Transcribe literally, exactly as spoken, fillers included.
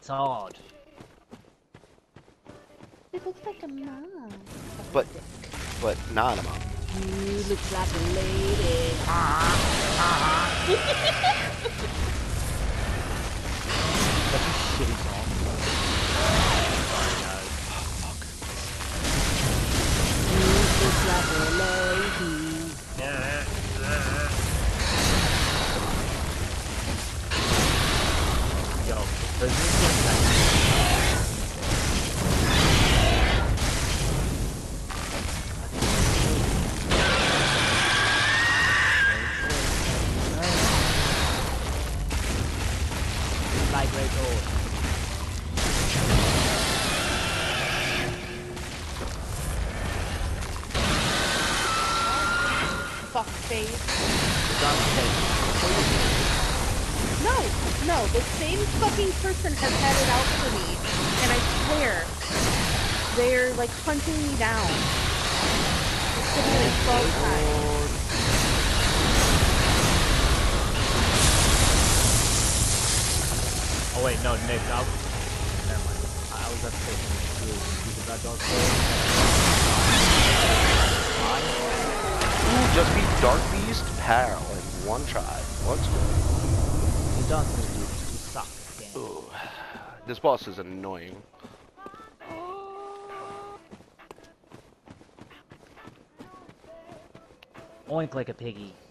It's hard. It looks like a mom. But, but not a mom. You look like a lady. Such a shitty song. Sorry, guys. Oh, fuck. You look like a lady. Yo, does this get like... Like red door. Fuck face. It's No, no, the same fucking person has had it out for me, and I swear, they're like hunting me down. It's gonna be like twelve times. Oh wait, no, Nick, I was... Never mind. I, I was at the station. Because that dog Ooh, just beat Dark Beast, Pal, in one try. Let's go. The dog dude, you suck. Damn. Ooh. This boss is annoying. Oink like a piggy.